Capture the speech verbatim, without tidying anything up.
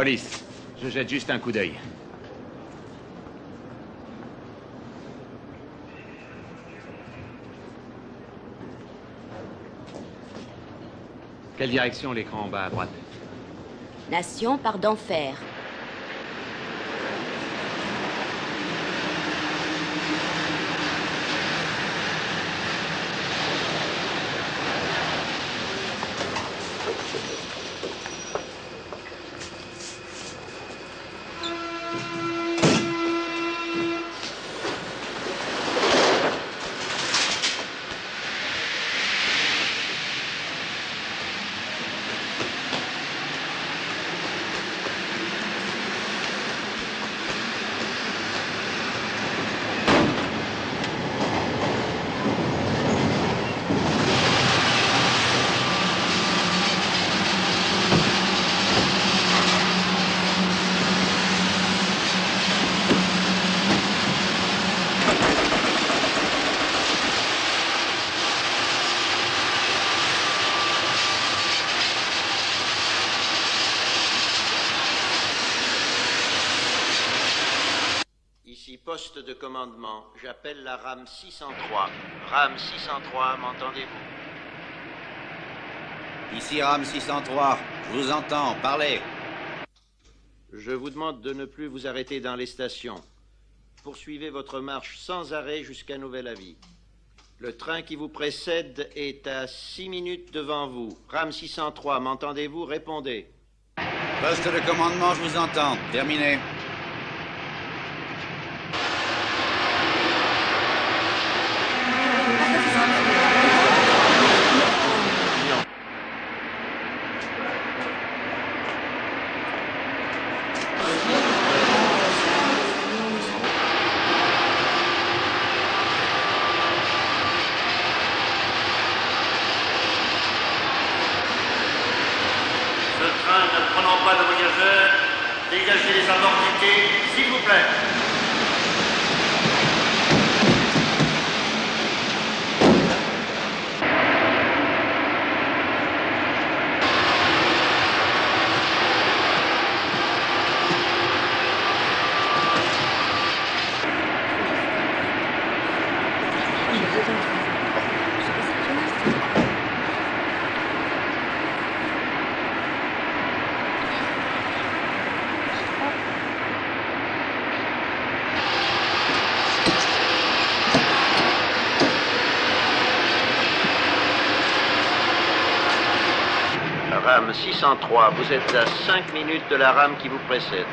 Police, je jette juste un coup d'œil. Quelle direction l'écran en bas à droite? Nation part d'enfer. Poste de commandement, j'appelle la rame six cent trois. Rame six cent trois, m'entendez-vous? Ici rame six cent trois, je vous entends, parlez. Je vous demande de ne plus vous arrêter dans les stations. Poursuivez votre marche sans arrêt jusqu'à nouvel avis. Le train qui vous précède est à six minutes devant vous. Rame six cent trois, m'entendez-vous? Répondez. Poste de commandement, je vous entends. Terminé. Dégagez les amortités, s'il vous plaît. Rame six cent trois, vous êtes à cinq minutes de la rame qui vous précède.